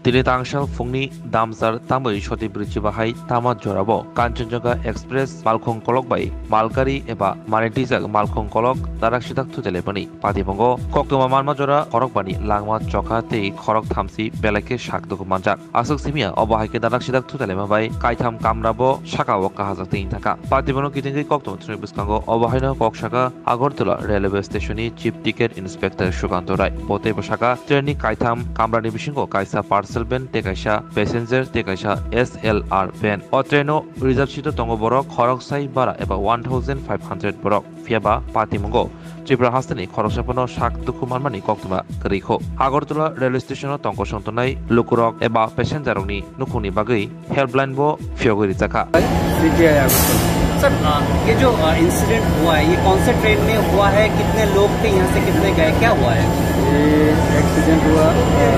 Tili tangsal fungni damsar tamai shoti bridge bahai tama jorabo Kanchanjunga Express malkhung kolok bai malkari eba manitijak malkhung kolok darak sidak tutelebani Patimungo koktuma manma jora khorok bani langma chokha tei khorok thamsi belake shakduk manjak asuk simia obahaike darak sidak tutelema bai kaitham kamrabo shakao kahajak tei thaka Patimungo kitingi koktuma thuni biskango obahaino kokshaka Agartala railway stationi chief ticket inspector Sukanto Rai bote bashaka train kaitham kamrani bisingo kaisa parcel van te kaisa passenger te kaisa SLR van o traino reserve sito tongo borok khorok sai bara eba 1500 borok fiaba Patimungo Tripura hastani khorok sapono shak dukhu manmani koktuma krikho Agartala railway station o tongko songtonai lukurok eba passenger rokni nukhungni bagui helpline bo fiogori Rwjakkha sir ये जो incident हुआ है ये कौन से train में हुआ है कितने लोग थे यहाँ से कितने गए क्या हुआ है ये एक्सीडेंट हुआ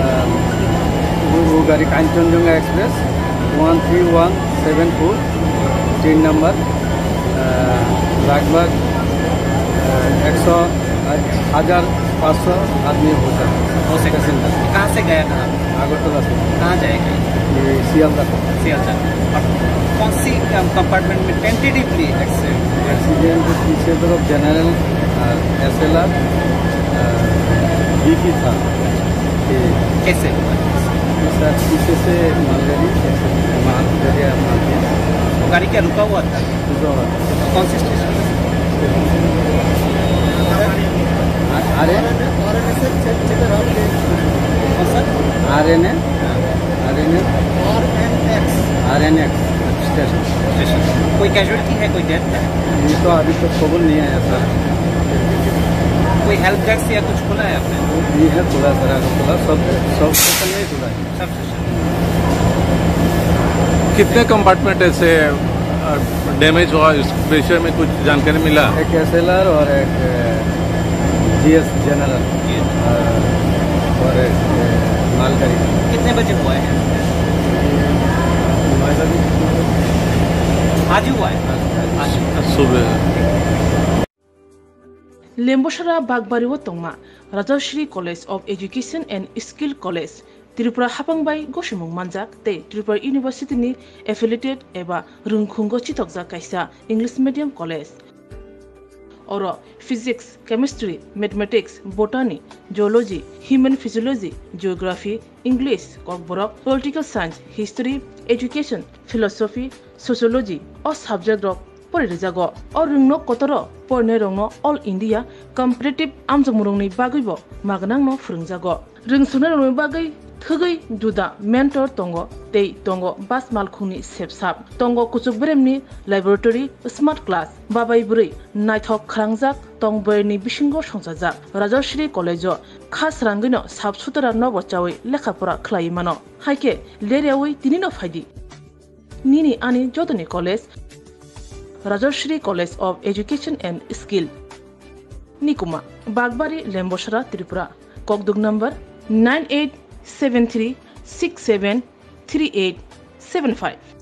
वो गाड़ी कांचनजंगा एक्सप्रेस 13174 ट्रेन नंबर लगभग 100,500 आदमी होता है कहाँ से गया कहाँ अगरतला से कहाँ जाएगा ये सियालदह कौन सी कंपार्टमेंट में टेंटेटिवली एक्सीडेंट पीछे तरफ जनरल SLR BP था कैसे सर पीछे से मालगाड़ी गाड़ी क्या रुका हुआ था कौन सी स्टेशन RNX स्टेशन कोई कैजुअलिटी है कोई डेथ है ये तो अभी तक खबर नहीं आया सर कोई हेल्प डेस्क या कुछ खुला है आपने ये है खुला सर खुला सब स्टेशन नहीं खुला है सब स्टेशन कितने कंपार्टमेंट ऐसे डैमेज हुआ इस विषय में कुछ जानकारी मिला एक SLR और एक GS जनरल और एक मालगाड़ी कितने बजे हुआ है आज ही हुआ है सुबह लेम्बोसरा बागबारिव तंगमा Rajshree college of education and skill college Tripura हापांगबाई गसिमुं मानजाक ते त्रिपुरा यूनिवर्सिटी नि एफिलिएटेड एबा रुंखुंगो चितकजा कायसा इंग्लिश मीडियम कॉलेज और physics chemistry mathematics botany geology human physiology geography English Kokborok political science history education philosophy sociology और सब्जेक्ट रक परिजागो और रुंगनो कतर परने रंगनो ऑल इंडिया कम्पिटिटिव आमजमुरंगनि बागैबो मागनांगनो फोरोंजागो रोंसुनो रंगनि बागै थगै जुदा मेंटर तंगो तै तंगो बास मालखुंनि सेबसाब तंगो कुचुकब्रेमनि लैबोरेटरी स्मार्ट क्लास बाबाय बुरै नायथक खालांजाक तंबयनि बिसिंगो संजाजाक राजश्री कॉलेजो खास रांगैनो साबसुतरा नबचावै लेखाफोरा खलायमानो हायके लेरेवै तिनिनो फायदि निनि आनि जतनि college Rajshree college of education and skill निकुमा बागबारी लेम्बोसरा त्रिपुरा ककदुक नंबर 9873673875